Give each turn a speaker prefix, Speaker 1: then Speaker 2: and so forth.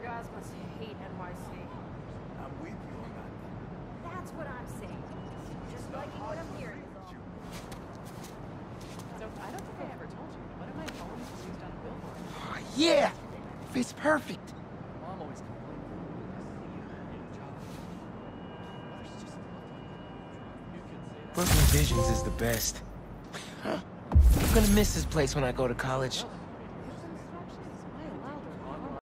Speaker 1: guys must hate NYC.
Speaker 2: I'm with you on that.
Speaker 1: That's what I'm saying. Just liking what I'm hearing is all.
Speaker 3: So I don't think I ever told you. One of my poems was used on a billboard.
Speaker 4: Oh, yeah! Fits perfect.
Speaker 2: Mom always complained.
Speaker 4: Brooklyn Visions is the best. I'm gonna miss this place when I go to college.